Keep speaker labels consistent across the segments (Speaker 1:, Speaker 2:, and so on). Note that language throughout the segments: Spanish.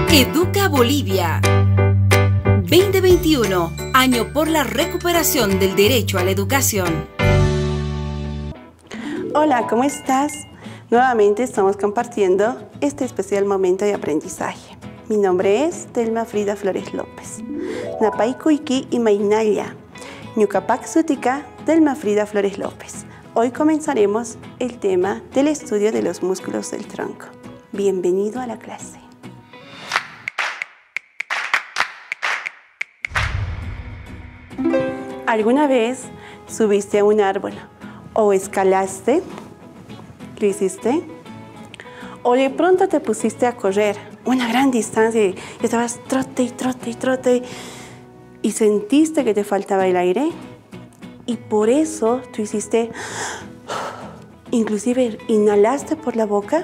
Speaker 1: Educa Bolivia. 2021, año por la recuperación del derecho a la educación.
Speaker 2: Hola, ¿cómo estás? Nuevamente estamos compartiendo este especial momento de aprendizaje. Mi nombre es Telma Frida Flores López. Napaikuiki y Mainaya. Ñucapac Sutica, Telma Frida Flores López. Hoy comenzaremos el tema del estudio de los músculos del tronco. Bienvenido a la clase. ¿Alguna vez subiste a un árbol o escalaste? ¿Lo hiciste? ¿O de pronto te pusiste a correr una gran distancia y estabas trote y trote y trote y sentiste que te faltaba el aire? Y por eso tú hiciste, inclusive inhalaste por la boca.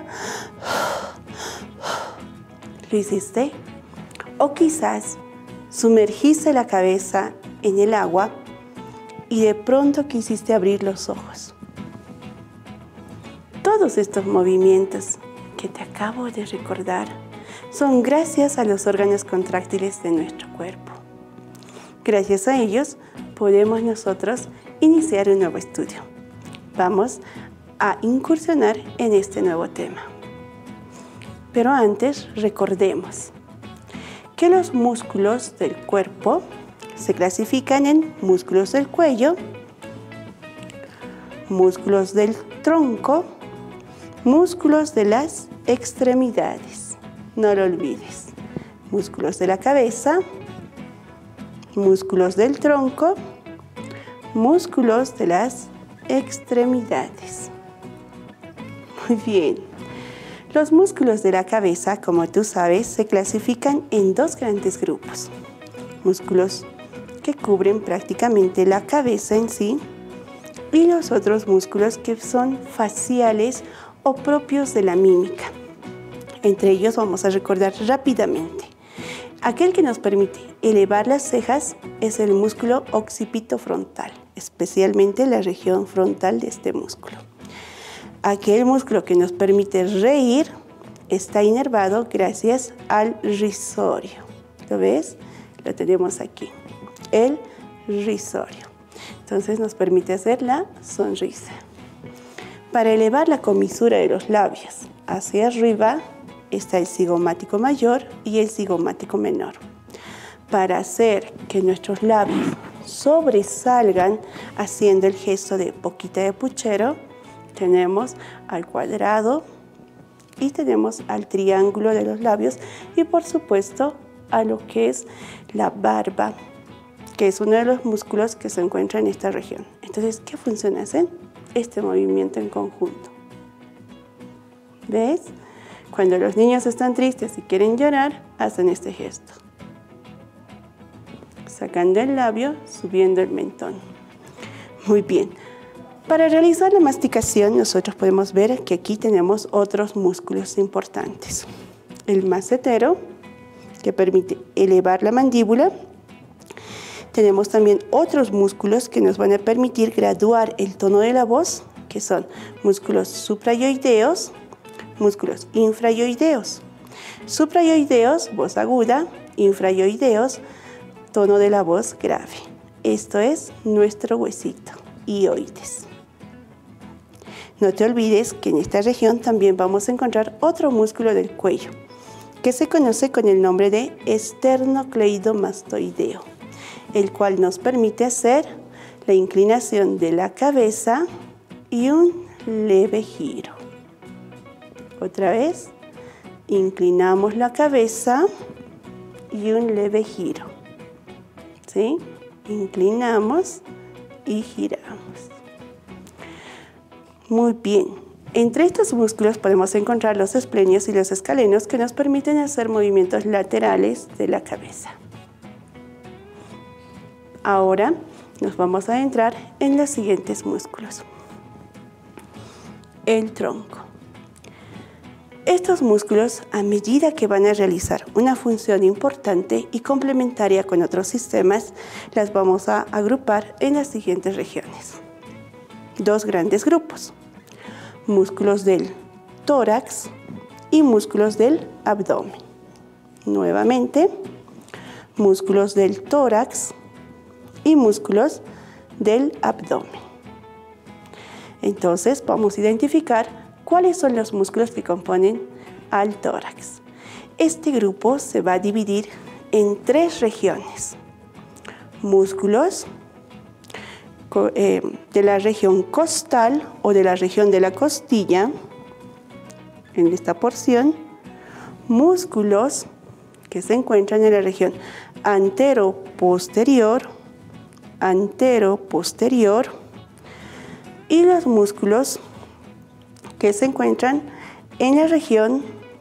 Speaker 2: ¿Lo hiciste? O quizás sumergiste la cabeza en el agua y de pronto quisiste abrir los ojos. Todos estos movimientos que te acabo de recordar son gracias a los órganos contráctiles de nuestro cuerpo. Gracias a ellos podemos nosotros iniciar un nuevo estudio. Vamos a incursionar en este nuevo tema. Pero antes recordemos que los músculos del cuerpo se clasifican en músculos del cuello, músculos del tronco, músculos de las extremidades. No lo olvides. Músculos de la cabeza, músculos del tronco, músculos de las extremidades. Muy bien. Los músculos de la cabeza, como tú sabes, se clasifican en dos grandes grupos. Músculos que cubren prácticamente la cabeza en sí y los otros músculos que son faciales o propios de la mímica. Entre ellos vamos a recordar rápidamente. Aquel que nos permite elevar las cejas es el músculo occipitofrontal, especialmente la región frontal de este músculo. Aquel músculo que nos permite reír está inervado gracias al risorio. ¿Lo ves? Lo tenemos aquí, el risorio. Entonces nos permite hacer la sonrisa. Para elevar la comisura de los labios hacia arriba está el cigomático mayor y el cigomático menor. Para hacer que nuestros labios sobresalgan haciendo el gesto de boquita de puchero, tenemos al cuadrado y tenemos al triángulo de los labios y por supuesto a lo que es la barba, que es uno de los músculos que se encuentra en esta región. Entonces, ¿qué función hacen? Este movimiento en conjunto. ¿Ves? Cuando los niños están tristes y quieren llorar, hacen este gesto. Sacando el labio, subiendo el mentón. Muy bien. Para realizar la masticación, nosotros podemos ver que aquí tenemos otros músculos importantes. El macetero, que permite elevar la mandíbula. Tenemos también otros músculos que nos van a permitir graduar el tono de la voz, que son músculos suprayoideos, músculos infrayoideos. Suprayoideos, voz aguda, infrayoideos, tono de la voz grave. Esto es nuestro huesito, hioides. No te olvides que en esta región también vamos a encontrar otro músculo del cuello, que se conoce con el nombre de esternocleidomastoideo, el cual nos permite hacer la inclinación de la cabeza y un leve giro. Otra vez, inclinamos la cabeza y un leve giro. ¿Sí? Inclinamos y giramos. Muy bien. Entre estos músculos podemos encontrar los esplenios y los escalenos que nos permiten hacer movimientos laterales de la cabeza. Ahora nos vamos a adentrar en los siguientes músculos. El tronco. Estos músculos, a medida que van a realizar una función importante y complementaria con otros sistemas, las vamos a agrupar en las siguientes regiones. Dos grandes grupos. Músculos del tórax y músculos del abdomen. nuevamente, músculos del tórax y músculos del abdomen. Entonces vamos a identificar cuáles son los músculos que componen al tórax. Este grupo se va a dividir en 3 regiones. Músculos de la región costal o de la región de la costilla, en esta porción, músculos que se encuentran en la región antero-posterior, y los músculos que se encuentran en la región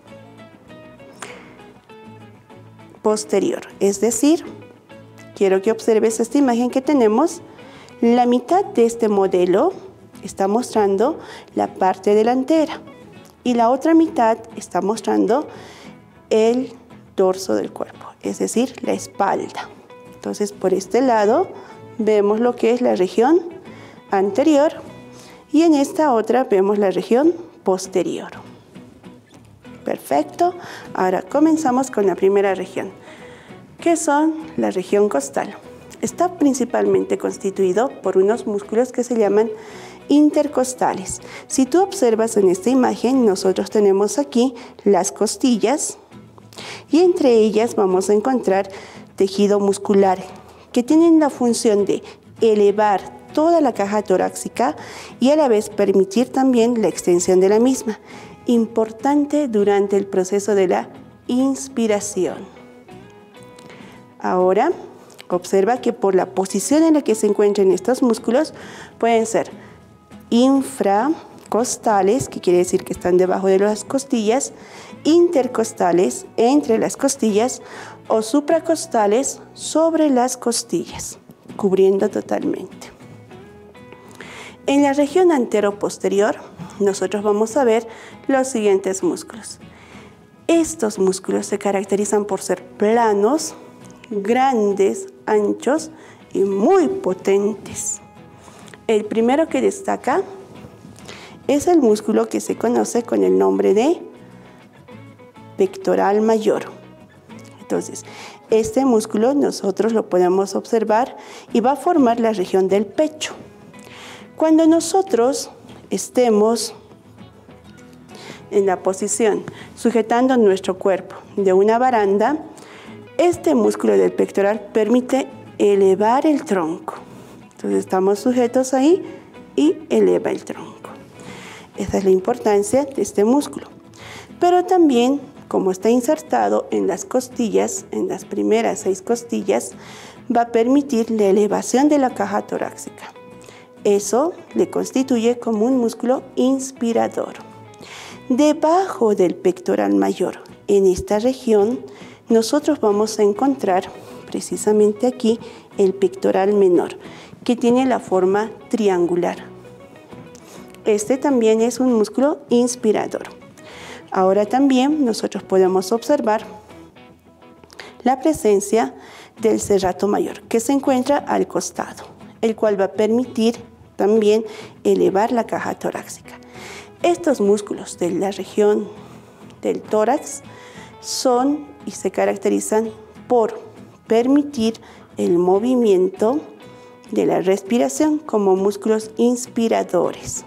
Speaker 2: posterior. Es decir, quiero que observes esta imagen que tenemos. La mitad de este modelo está mostrando la parte delantera y la otra mitad está mostrando el dorso del cuerpo, es decir, la espalda. Entonces, por este lado vemos lo que es la región anterior y en esta otra vemos la región posterior. Perfecto. Ahora comenzamos con la primera región, que son la región costal. Está principalmente constituido por unos músculos que se llaman intercostales. Si tú observas en esta imagen, nosotros tenemos aquí las costillas y entre ellas vamos a encontrar tejido muscular que tienen la función de elevar toda la caja torácica y a la vez permitir también la extensión de la misma. Importante durante el proceso de la inspiración. Ahora, observa que por la posición en la que se encuentran estos músculos pueden ser infracostales, que quiere decir que están debajo de las costillas, intercostales, entre las costillas, o supracostales, sobre las costillas, cubriendo totalmente. En la región antero-posterior, nosotros vamos a ver los siguientes músculos. Estos músculos se caracterizan por ser planos, grandes, anchos y muy potentes. El primero que destaca es el músculo que se conoce con el nombre de pectoral mayor. Entonces, este músculo nosotros lo podemos observar y va a formar la región del pecho. Cuando nosotros estemos en la posición sujetando nuestro cuerpo de una baranda, este músculo del pectoral permite elevar el tronco. Entonces estamos sujetos ahí y eleva el tronco. Esa es la importancia de este músculo. Pero también, como está insertado en las costillas, en las primeras 6 costillas, va a permitir la elevación de la caja torácica. Eso le constituye como un músculo inspirador. Debajo del pectoral mayor, en esta región, nosotros vamos a encontrar precisamente aquí el pectoral menor, que tiene la forma triangular. Este también es un músculo inspirador. Ahora también nosotros podemos observar la presencia del serrato mayor, que se encuentra al costado, el cual va a permitir también elevar la caja torácica. Estos músculos de la región del tórax son y se caracterizan por permitir el movimiento de la respiración como músculos inspiradores.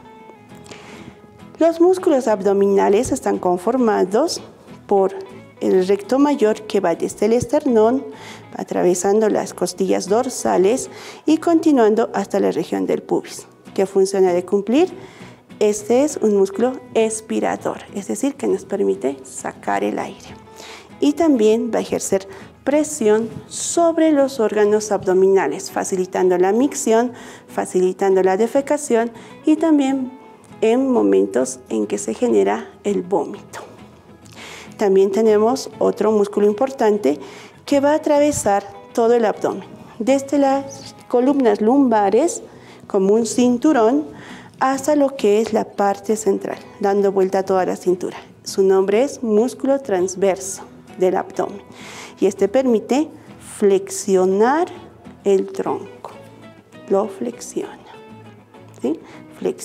Speaker 2: Los músculos abdominales están conformados por el recto mayor que va desde el esternón, atravesando las costillas dorsales y continuando hasta la región del pubis. ¿Qué función ha de cumplir? Este es un músculo expirador, es decir, que nos permite sacar el aire. Y también va a ejercer presión sobre los órganos abdominales, facilitando la micción, facilitando la defecación y también en momentos en que se genera el vómito. También tenemos otro músculo importante que va a atravesar todo el abdomen, desde las columnas lumbares, como un cinturón, hasta lo que es la parte central, dando vuelta a toda la cintura. Su nombre es músculo transverso del abdomen y este permite flexionar el tronco. Lo flexiona, ¿sí?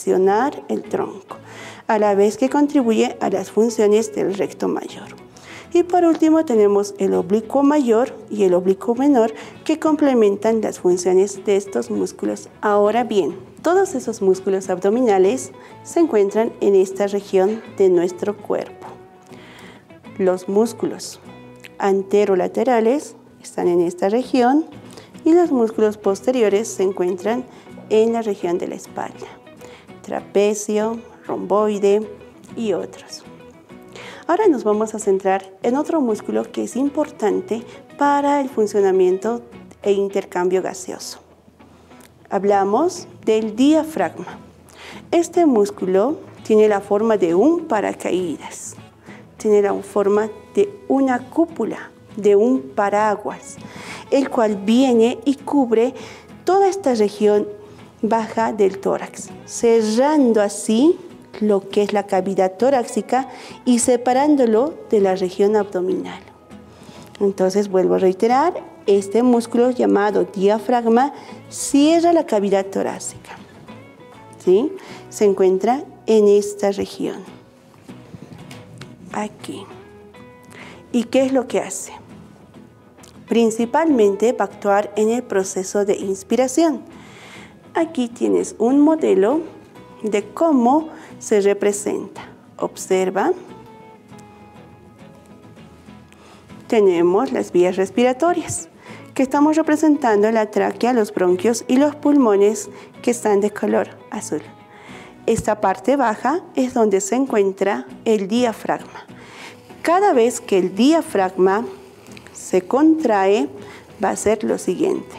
Speaker 2: Flexionar el tronco, a la vez que contribuye a las funciones del recto mayor. Y por último tenemos el oblicuo mayor y el oblicuo menor que complementan las funciones de estos músculos. Ahora bien, todos esos músculos abdominales se encuentran en esta región de nuestro cuerpo. Los músculos anterolaterales están en esta región y los músculos posteriores se encuentran en la región de la espalda. Trapecio, romboide y otros. Ahora nos vamos a centrar en otro músculo que es importante para el funcionamiento e intercambio gaseoso. Hablamos del diafragma. Este músculo tiene la forma de un paracaídas, tiene la forma de una cúpula, de un paraguas, el cual viene y cubre toda esta región baja del tórax, cerrando así lo que es la cavidad torácica y separándolo de la región abdominal. Entonces, vuelvo a reiterar, este músculo llamado diafragma cierra la cavidad torácica, ¿sí? Se encuentra en esta región, aquí. ¿Y qué es lo que hace? Principalmente va a actuar en el proceso de inspiración. Aquí tienes un modelo de cómo se representa. Observa. Tenemos las vías respiratorias, que estamos representando la tráquea, los bronquios y los pulmones que están de color azul. Esta parte baja es donde se encuentra el diafragma. Cada vez que el diafragma se contrae, va a ser lo siguiente.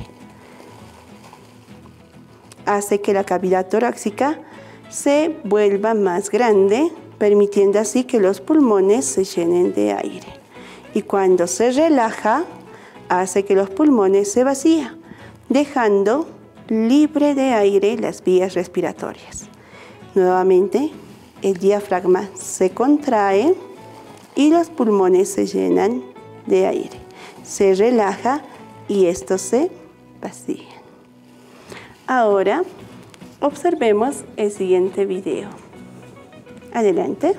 Speaker 2: Hace que la cavidad torácica se vuelva más grande, permitiendo así que los pulmones se llenen de aire. Y cuando se relaja, hace que los pulmones se vacíen, dejando libre de aire las vías respiratorias. Nuevamente, el diafragma se contrae y los pulmones se llenan de aire. Se relaja y estos se vacían. Ahora, observemos el siguiente video. Adelante.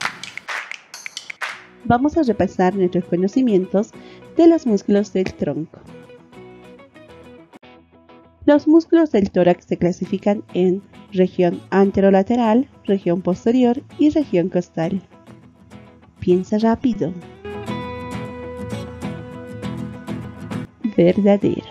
Speaker 3: Vamos a repasar nuestros conocimientos de los músculos del tronco. Los músculos del tórax se clasifican en región anterolateral, región posterior y región costal. Piensa rápido. Verdadero.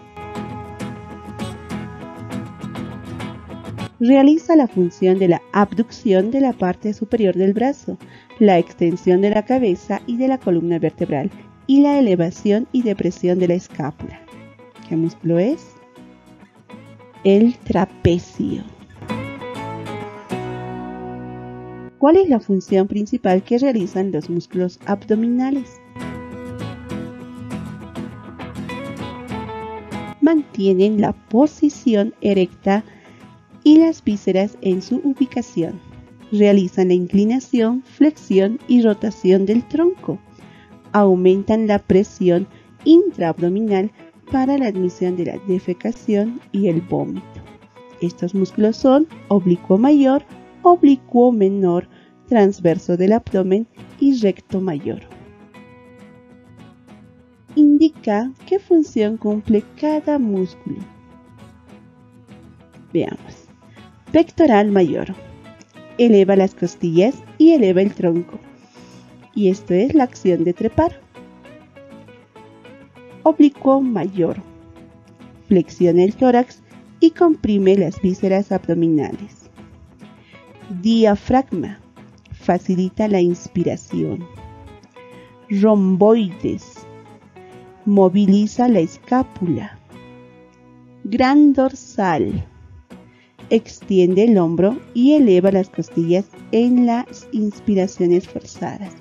Speaker 3: Realiza la función de la abducción de la parte superior del brazo, la extensión de la cabeza y de la columna vertebral y la elevación y depresión de la escápula. ¿Qué músculo es? El trapecio. ¿Cuál es la función principal que realizan los músculos abdominales? Mantienen la posición erecta y las vísceras en su ubicación. Realizan la inclinación, flexión y rotación del tronco. Aumentan la presión intraabdominal para la admisión de la defecación y el vómito. Estos músculos son oblicuo mayor, oblicuo menor, transverso del abdomen y recto mayor. Indica qué función cumple cada músculo. Veamos. Pectoral mayor. Eleva las costillas y eleva el tronco. Y esto es la acción de trepar. Oblicuo mayor. Flexiona el tórax y comprime las vísceras abdominales. Diafragma. Facilita la inspiración. Romboides. Moviliza la escápula. Gran dorsal. Extiende el hombro y eleva las costillas en las inspiraciones forzadas.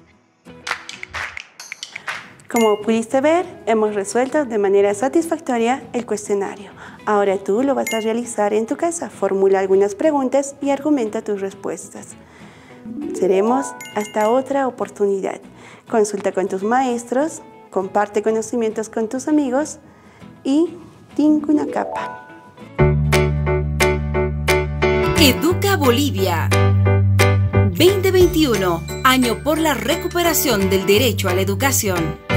Speaker 2: Como pudiste ver, hemos resuelto de manera satisfactoria el cuestionario. Ahora tú lo vas a realizar en tu casa. Formula algunas preguntas y argumenta tus respuestas. Seremos hasta otra oportunidad. Consulta con tus maestros, comparte conocimientos con tus amigos y tinca una capa.
Speaker 1: Educa Bolivia. 2021, año por la recuperación del derecho a la educación.